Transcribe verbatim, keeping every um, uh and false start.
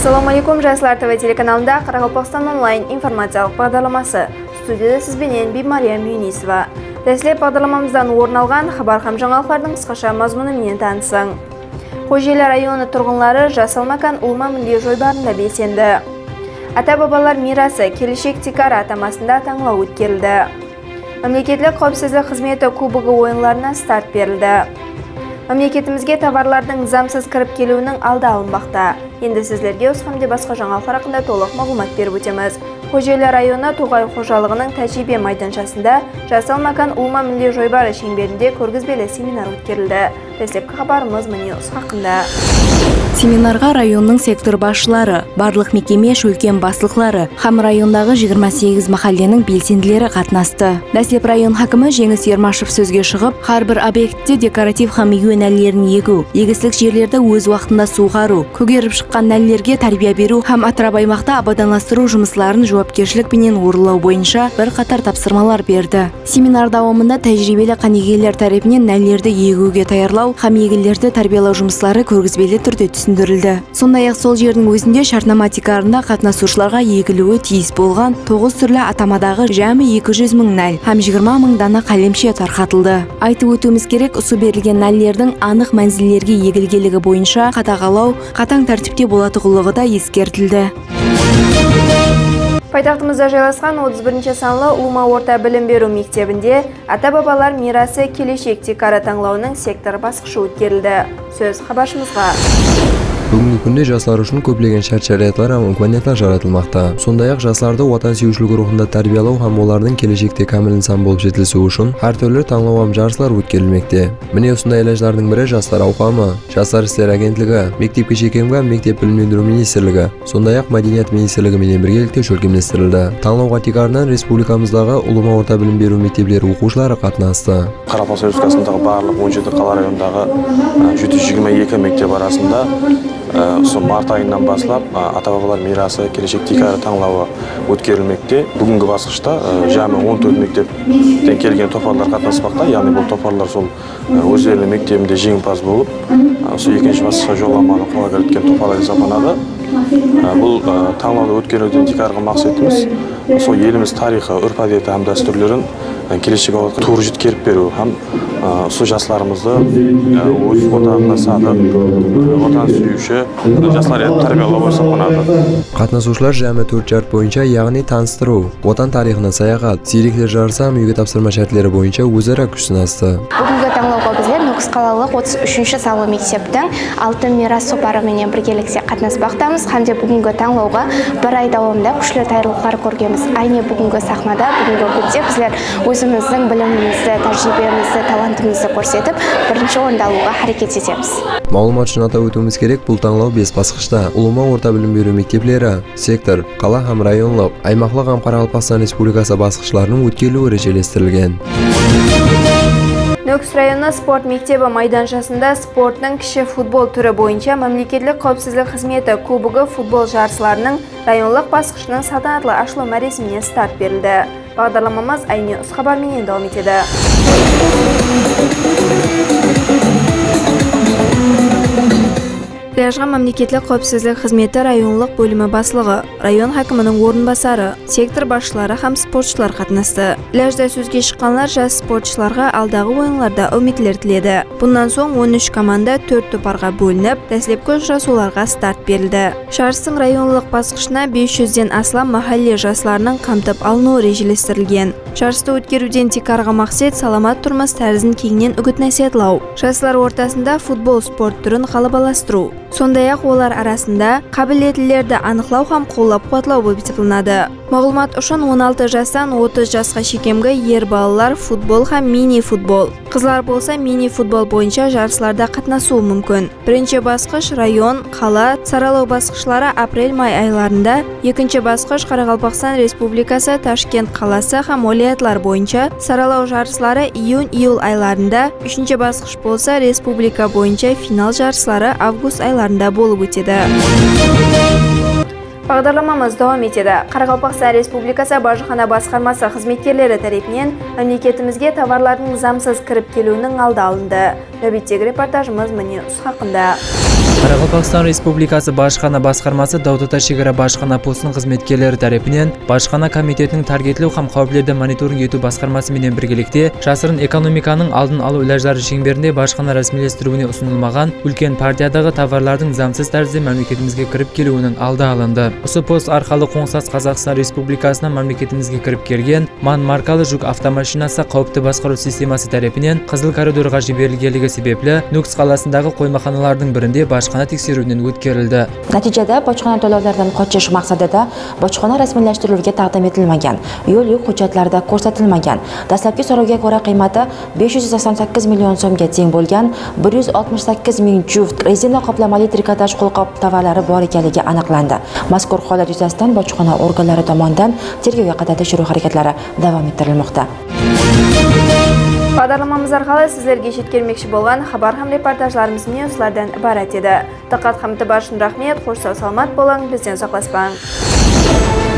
Ассаламу алейкум, Жайсылар ТВ телеканалында Қарақалпақстан онлайн информациялық бағдарламасы. Студияда сізбенен Бимариям Юнисова. Дәслеп бағдарламамыздан орын алған хабар хам жаңалықтардың қысқаша мазмұнымен танысың. Қожелі районы тұрғынлары жасыл макан Улма Милли Жойбарында белсенді. Ата-бабалар мирасы келешек тикара атамасында таңлау өткерілді. Мемлекеттік қауіпсіздік қызметі кубогы ойынларына старт берілді. Мемлекетімізге товарлардың заңсыз кіріп келуінің алды алынбақта. Енді сіздерге осқамде басқа жаңалықтар хақында толық мағлұмат беріп өтеміз. Қожелі районы Тоғай қожалығының тәжірибе майданшасында жасыл макан Улма Милли Жойбары шеңберінде көргізбелі семинар өткерілді. Дәслепкі хабарымыз міне осы хақында. Семинарға районның сектор басшылары, барлық мекеме шөлкен басшылықтары, хам райондағы жиырма сегіз махалленің белсенділері қатынасты. Дәслеп район хакімі Жеңіс Ермашев сөзге шығып, har bir объектте декоратив хам егу нәлілерін егу, егістік жерлерді өз уақытында суғару, көгеріп шыққан нәлілерге тәрбие беру хам атырап аймақта абаданластыру жұмысларын жауапкершілікпенен орындау бойынша бір қатар тапсырмалар берді. Семинар давамында тәжірибелі қанегелер тарапынан нәлілерді егуге таярлау, хам егілерді тәрбиелау жұмыслары көргізбелі түрде түсіндірілді. Сондай-ақ сол жердің өзінде шартнама тикарында қатынасушыларға егілуі тиіс болған тоғыз түрлі атамадағы жәмі екі жүз мың нәл һәм жиырма мың дана қалемше тарқатылды. Айтып өтуіміз керек, ұсу берілген нәлілердің анық мәнзілерге егілгелігі бойынша қадағалау қатаң тәртіпте болатығылығы да ескертілді. Пайтақтымызда жайласқан отыз бірінші санлы Улма орта білім беру мектебінде ата-бабалар мирасы келешек тикара таңлауының сектор басқышы өткерілді. Сөз хабаршымызға. Бүгінгі күнде жастар үшін көптеген шарт-шариятлар һәм имканиятлар жаратылмақта. Сондай-ақ жастарды отан сүйушілік рухында тәрбиелеу һәм олардың келешекте кәміл инсан болып жетілісі үшін әртүрлі таңлау һәм жарыстар өткерілмекте. Міне осындай елажлардың бірі жастар ауқамы, жастар істер агентлігі, мектепке жекемгі мектеп білім беру министрлігі, сондай-ақ мәдениет министрлігімен біргелікте шөлкемдестірілді. Таңлауға тикарынан республикамыздағы Улма орта білім беру мектептері оқушылары қатынасты. Қарақалпақстан Республикасындағы барлық он жеті қала районындағы жүз жиырма екі мектеп арасында осы март айынан басылап ата-бабалар мирасы келешек тикара таңлауы өткерілмекте. Бүгінгі басқышта жәмі он төрт мектептен келген топарлар қатынаспақта, яғни бұл топарлар сол өздерінің мектебінде жеңімпаз болып, осы екінші басқышқа жолдаманы қола келтірген топарлар есептелінеді. Бұл таңлауды өткеруден тикарға мақсатымыз сол еліміз тарихы, үрп-әдеті һәм дәстүрлерін келешек уақытқа тура жеткеріп беру һәм сол жастарымызды өз отанына садық, отан сүйуші жастар етіп тәрбиелеу есептелінеді. Қатынасушылар жәмі төрт шарт бойынша, яғни таныстыру, отан тарихына саяхат, зеректер жарысы һәм үйге тапсырма шарттары бойынша өзара күш сынасты. Бүгінгі таңлауға бізге Нүкіс қалалық отыз үшінші салы мектептің алтын мирас сопарымен біргелікте қатынаспақтамыз. Хәмде бүгінгі таңлауға бір ай давамында күшлі даярлықтар көргенбіз. Айне бүгінгі сахнада, бүгінгі күнде біздер өзіміздің білімімізді, тәжірибемізді, талантымызды көрсетіп, бірінші орынды алуға харекет етеміз. Мағлұмат үшін атап өтуіміз керек, бұл таңлау бес басқышта Улма орта білім беру мектеплері, сектор, қала һәм районлық, аймақлық һәм Қарақалпақстан Республикасы басқышларының өткерілуі режелестірілген. Нүкіс районы спорт мектебі майданшасында спорттың кіші футбол түрі бойынша мемлекеттік қауіпсіздік қызметі кубогы футбол жарыстарының районлық басқышының салтанатлы ашылу мәресіміне старт берілді. Бағдарламамыз айне ұс хабарменен давам етеді. Пляжға мемлекеттік қауіпсіздік қызметі районлық бөлімі басшылығы, район хакімінің орынбасары, сектор басшылары һәм спортшылар қатынасты. Пляжда сөзге шыққанлар жас спортшыларға алдағы ойынларда үмітлер тіледі. Бұндан соң он үш команда төрт топарға бөлініп, дәслепкі ұшырасуларға старт берілді. Жарыстың районлық басқышына бес жүзден астам махалле жастарының қамтып алынуы режелестірілген. Жарысты өткеруден тикарға мақсат саламат тұрмыс тәрізін кеңінен үгіт-насихатлау, жастар ортасында футбол спорт түрін қалыбаластыру. Сондай-ақ олар арасында қабілеттілерді анықтау һәм қолдап-қуатлау болып есептелінеді. Мағлұмат үшін он алты жастан отыз жасқа шекемгі ер балалар футбол һәм мини-футбол. Қызлар болса мини-футбол бойынша жарысларда қатынасуы мүмкін. Бірінші басқыш район, қала, саралау басқышлары апрель-май айларында, екінші басқыш Қарақалпақстан Республикасы Ташкент қаласы һәм уәлаятлар бойынша саралау жарыслары июнь-июль айларында, үшінші басқыш болса республика бойынша финал жарыслары август айларында болып өтеді. Бағдарламамыз давам етеді. Қарақалпақстан Республикасы Бажыхана басқармасы қызметкерлері тарапынан мемлекетімізге товарлардың заңсыз кіріп келуінің алды алынды. Нәубеттегі репортажымыз міне осы хақында. Қарақалпақстан Республикасы Башқана басқармасы Даутата шекара башқана постының қызметкерлері тарапынан Башқана комитетінің таргетлеу һәм қауіплерді мониторинг ету басқармасы менен біргелікте жасырын экономиканың алдын алу илаждары шеңберінде Башқана рәсмилестіруіне ұсынылмаған үлкен партиядағы товарлардың заңсыз тәрізде мемлекетімізге кіріп келуінің алды алынды. Осы пост арқылы Қоңсас Қазақстан Республикасына мемлекетімізге кіріп келген ман маркалы жүк автомашинасы қауіпті басқару системасы тарапынан қызыл коридорға жіберілгендігі себеплі Нүкс қаласындағы қоймаханалардың бірінде башқана тексеруден өткерілді. Natijada bojxona to'lovlaridan qochish maqsadida bojxona rasmiylashtiriluvga taqdim etilmagan, yo'l yuk hujjatlarida ko'rsatilmagan. Dastlabki so'rovga ko'ra qiymati besh yuz sakson sakkiz million so'mga teng bo'lgan bir yuz oltmish sakkiz ming juft rezina qoplamali trikotaj qo'lqop tovarlari bor ekanligi aniqlandi. Mazkur holat yuzasidan bojxona organlari tomonidan tergovga qadar tekshiruv harakatlari davom ettirilmoqda. Бағдарламамыз арқылы сіздерге жеткермекші болған хабар һәм репортажларымыз міне осылардан iborat еді. Диққат һәм итибар үшін рахмет, қош сау саламат болың, бізден ұзақласпаң.